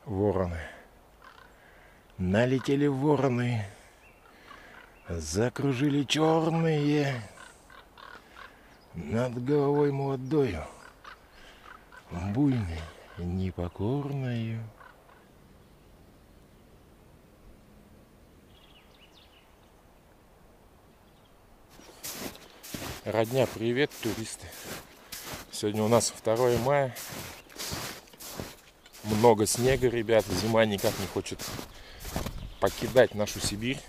Вороны. Налетели вороны, закружили черные над головой молодою, буйной, непокорною. Родня, привет, туристы. Сегодня у нас 2 мая. Много снега, ребят. Зима никак не хочет покидать нашу Сибирь.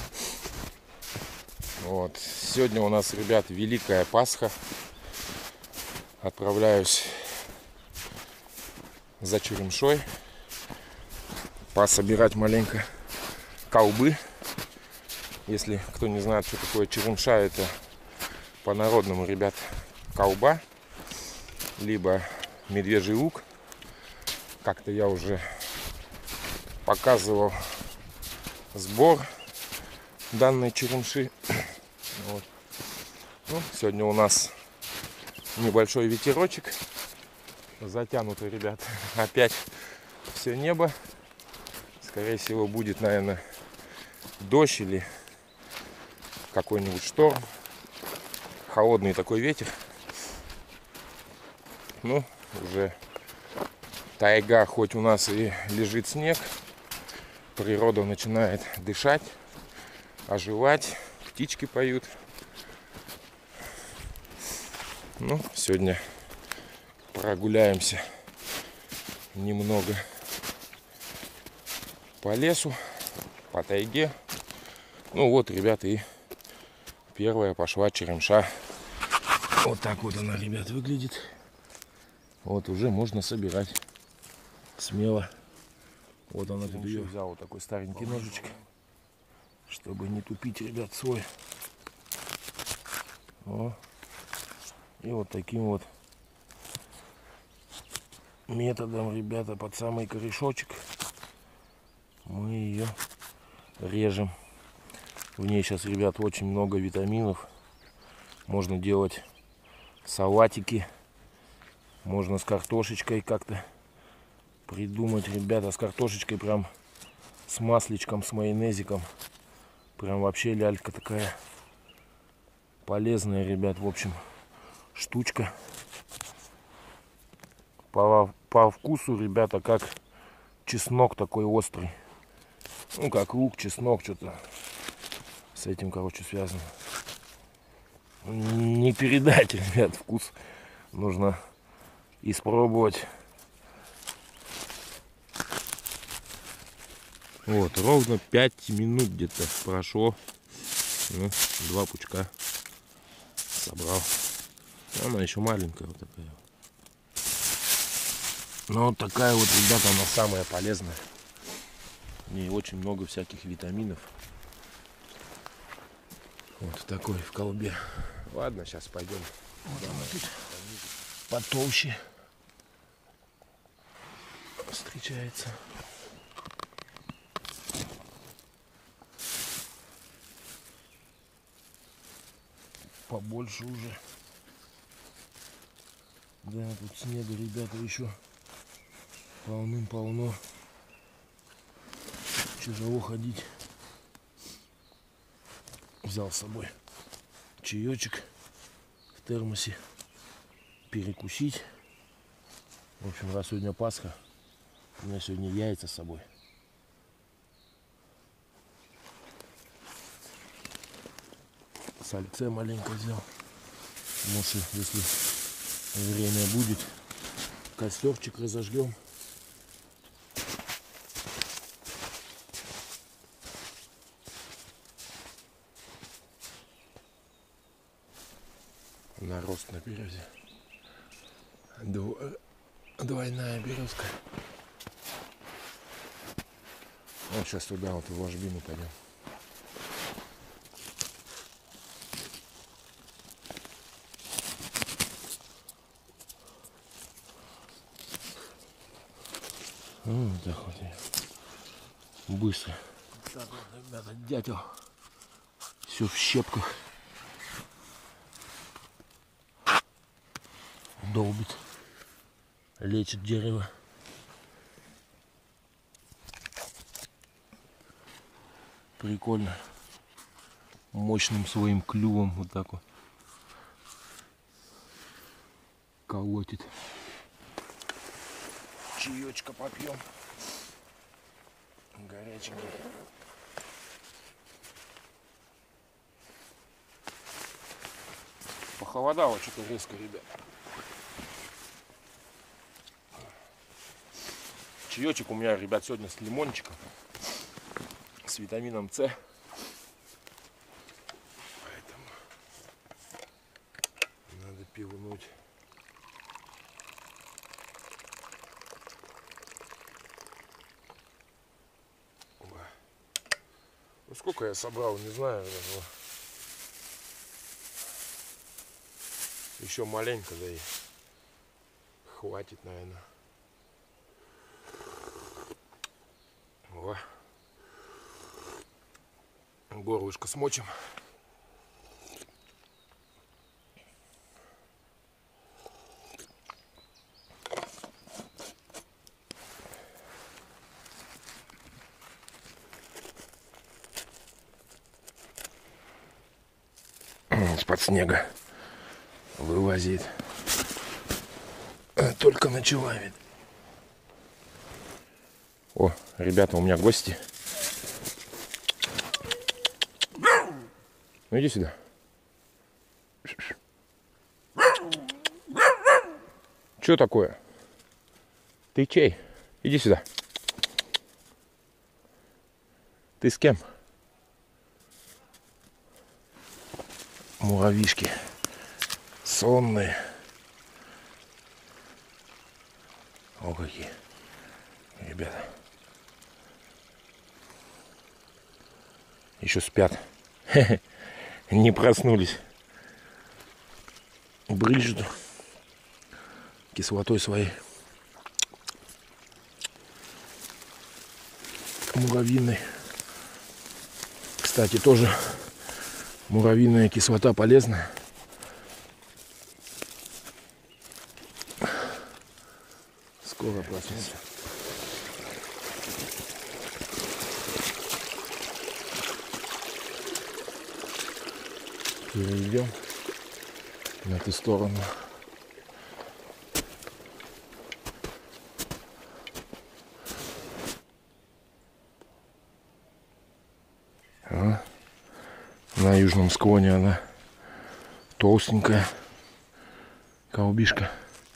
Вот. Сегодня у нас, ребят, Великая Пасха. Отправляюсь за черемшой пособирать маленько колбы. Если кто не знает, что такое черемша, это по-народному, ребят, колба, либо медвежий лук. Как-то я уже показывал сбор данной черемши. Вот. Ну, сегодня у нас небольшой ветерочек. Затянуто, ребят, опять все небо. Скорее всего, будет, наверное, дождь или какой-нибудь шторм. Холодный такой ветер. Ну, уже тайга, хоть у нас и лежит снег, природа начинает дышать, оживать, птички поют. Ну, сегодня прогуляемся немного по лесу, по тайге. Ну вот, ребята, и первая пошла черемша. Вот так вот она, ребят, выглядит. Вот уже можно собирать смело. Вот она тут ее взял, вот такой старенький ножичек, чтобы не тупить, ребят, свой. О. И вот таким вот методом, ребята, под самый корешочек мы ее режем. В ней сейчас, ребят, очень много витаминов. Можно делать салатики, можно с картошечкой как-то придумать, ребята, с картошечкой прям с масличком, с майонезиком. Прям вообще лялька такая полезная, ребят, в общем, штучка. По вкусу, ребята, как чеснок такой острый. Ну, как лук, чеснок, что-то с этим, короче, связано. Не передать, ребят, вкус. Нужно испробовать. Вот, ровно 5 минут где-то прошло. Ну, 2 пучка собрал. Она еще маленькая вот такая. Но вот такая вот, ребята, она самая полезная. В ней очень много всяких витаминов. Вот такой в колбе. Ладно, сейчас пойдем. Вот она тут потолще встречается. Побольше уже. Да, тут снега, ребята, еще полным-полно. Тяжело ходить. Взял с собой чаечек в термосе. Перекусить. В общем, раз сегодня Пасха, у меня сегодня яйца с собой. Сальце маленько взял. Может, если время будет, костерчик разожгем. Нарост на березе. Двойная березка. Вот сейчас туда вот в ложбину пойдем. Вот так вот. Быстро. Так вот, ребята, дятел. Все в щепках. Долбит. Лечит дерево. Прикольно. Мощным своим клювом вот так вот колотит. Чаечка попьем. Горяченький. Похолодало что-то резко, ребят. Чаечек у меня, ребят, сегодня с лимончиком, с витамином С. Поэтому надо пивнуть. Ну сколько я собрал, не знаю. Еще маленько, да и хватит, наверное. О. Горлышко смочим. Из-под снега вылазит. Только начала ведь. О, ребята, у меня гости. Ну иди сюда. Что такое? Ты чей? Иди сюда. Ты с кем? Муравьишки сонные. О, какие ребята. Еще спят. Не проснулись. Брызжут кислотой своей. Муравьиной. Кстати, тоже муравьиная кислота полезная. Скоро проснется. Перейдем на эту сторону. На южном склоне она толстенькая колбишка.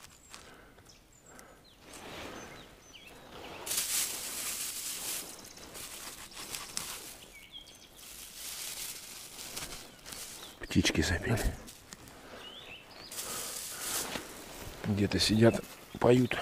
Птички запели. Где-то сидят, поют.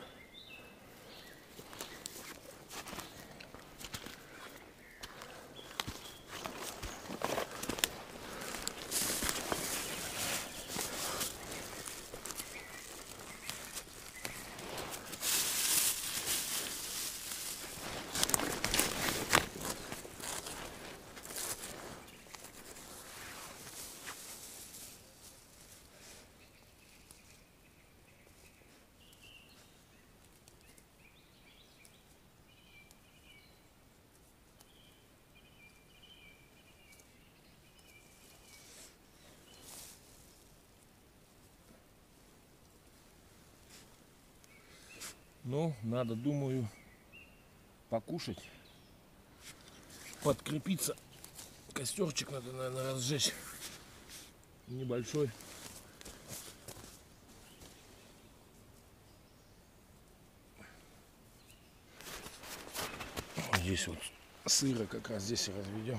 Ну, надо, думаю, покушать, подкрепиться. Костерчик надо, наверное, разжечь небольшой. Здесь вот сыра как раз здесь и разведем.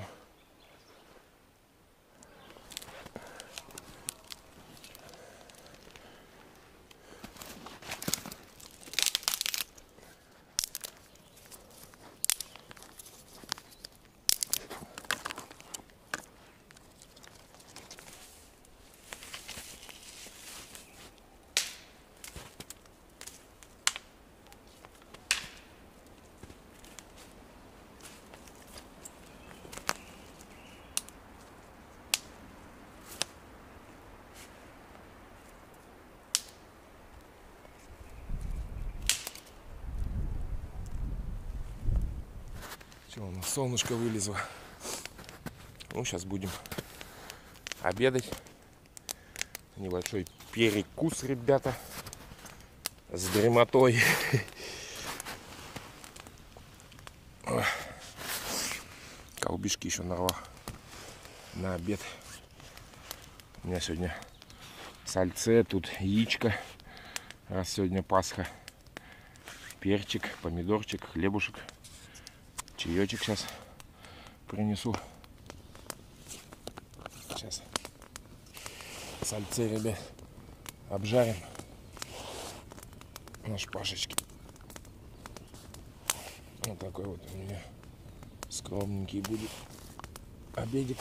Все, у нас солнышко вылезло. Ну, сейчас будем обедать. Небольшой перекус, ребята, с дремотой. Колбишки еще нарвал на обед. У меня сегодня сальце, тут яичко, раз сегодня Пасха. Перчик, помидорчик, хлебушек. Чаечек сейчас принесу. Сейчас сальце, ребят, обжарим на шпажечке. Вот такой вот у меня скромненький будет обедик.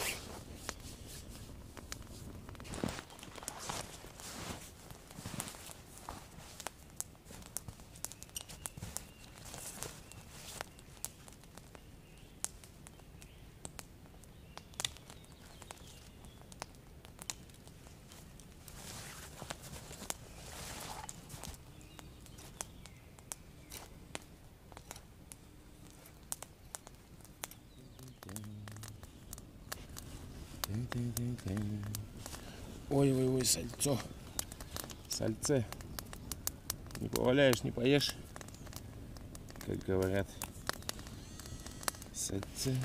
Ой-ой-ой, сальцо. Сальце. Не поваляешь, не поешь. Как говорят. Сальце.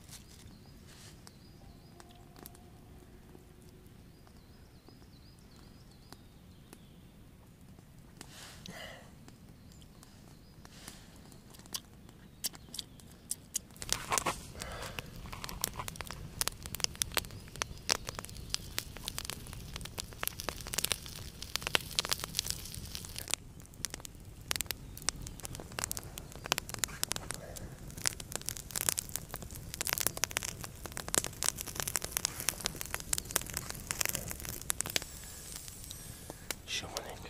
Еще маленько.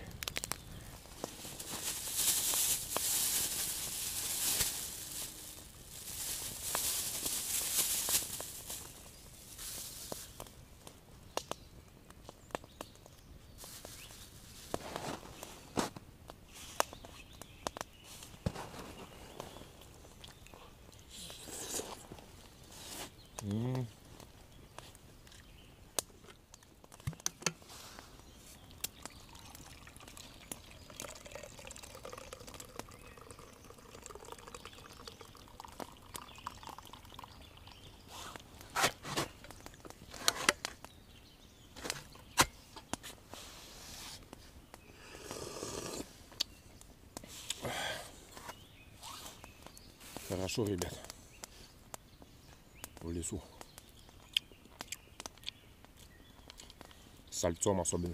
Хорошо, ребят, в лесу. С сальцом особенно.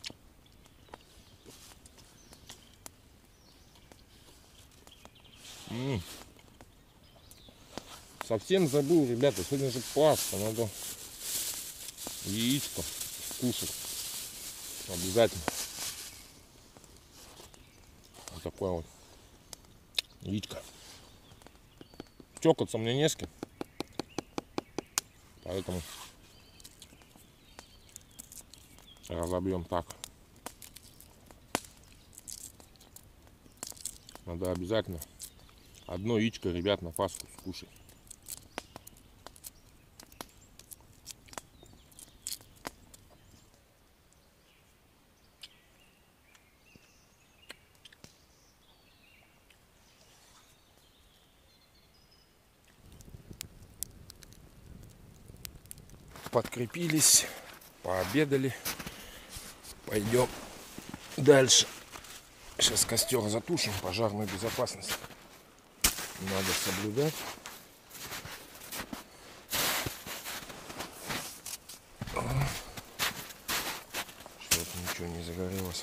Совсем забыл, ребята, сегодня же Пасха, надо яичко кушать. Обязательно. Вот такое вот яичко. Чокаться мне не с кем, поэтому разобьем так. Надо обязательно одно яичко, ребят, на Пасху скушать. Подкрепились, пообедали, пойдем дальше. Сейчас костер затушим, пожарную безопасность надо соблюдать. Что-то ничего не загорелось.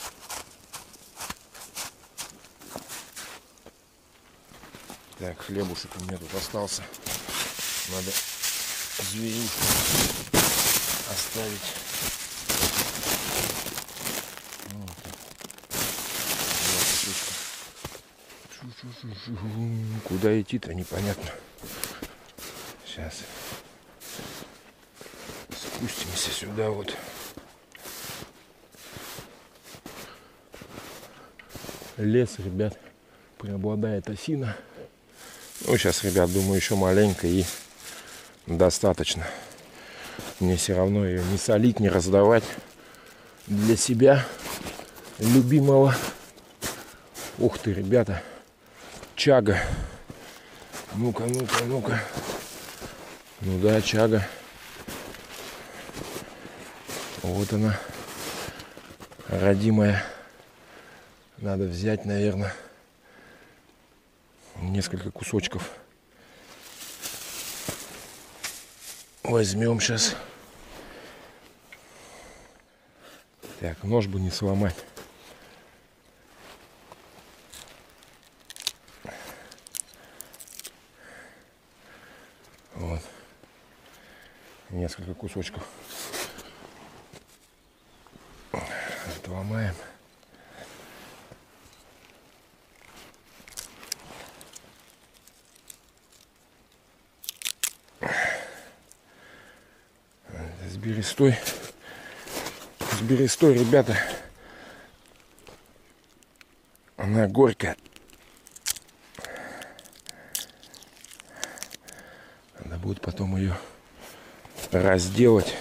Так, хлебушек у меня тут остался, надо зверюшку оставить. Вот так. Куда идти-то непонятно. Сейчас спустимся сюда вот. Лес, ребят, преобладает осина. Ну, сейчас, ребят, думаю, еще маленько и достаточно. Мне все равно ее не солить, не раздавать. Для себя любимого. Ух ты, ребята. Чага. Ну-ка, ну-ка, ну-ка. Ну да, чага. Вот она. Родимая. Надо взять, наверное, несколько кусочков. Возьмем сейчас. Так, нож бы не сломать. Вот. Несколько кусочков. Отломаем. С берестой, ребята, она горькая. Надо будет потом ее разделать.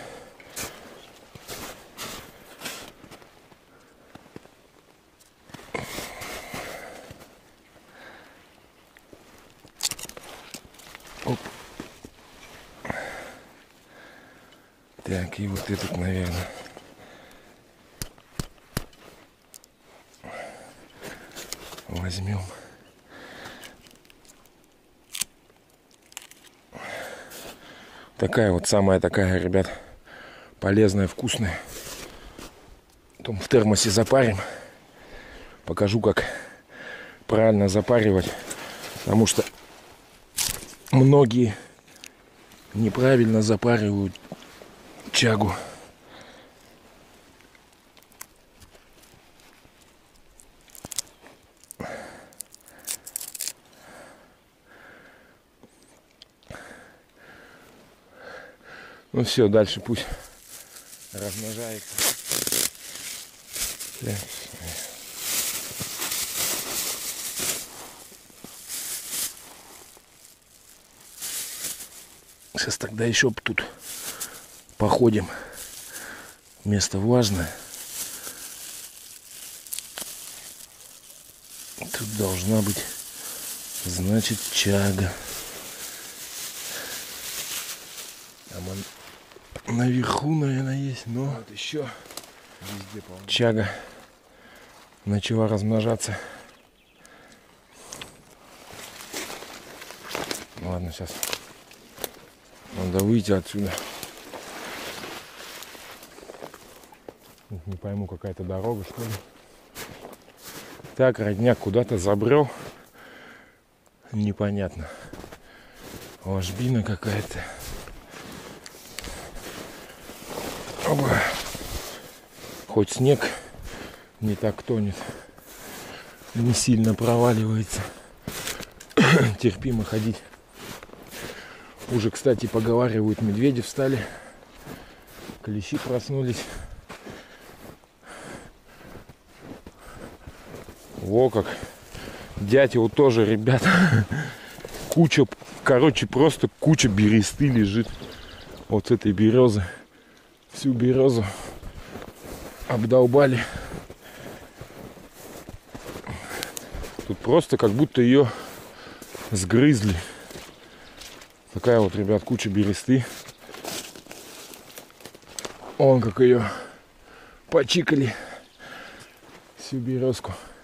Оп. Так, и вот этот, наверное. Возьмем. Такая вот самая такая, ребят, полезная, вкусная. Потом в термосе запарим. Покажу, как правильно запаривать. Потому что многие неправильно запаривают чагу. Ну все, дальше пусть размножается. Так. Сейчас тогда еще тут походим. Место влажное. Тут должна быть, значит, чага. Там он наверху, наверное, есть, но вот еще везде, чага начала размножаться. Ладно, сейчас надо выйти отсюда. Не пойму, какая-то дорога, что ли. Так, родняк куда-то забрел. Непонятно. Ложбина какая-то. Оба. Хоть снег не так тонет. Не сильно проваливается. Терпимо ходить. Уже, кстати, поговаривают, медведи встали. Клещи проснулись. Во как. Дятел тоже, ребята. Куча, короче, просто куча бересты лежит. Вот с этой березы. Всю березу обдолбали. Тут просто как будто ее сгрызли. Такая вот, ребят, куча бересты. Вон как ее почикали. Всю березку.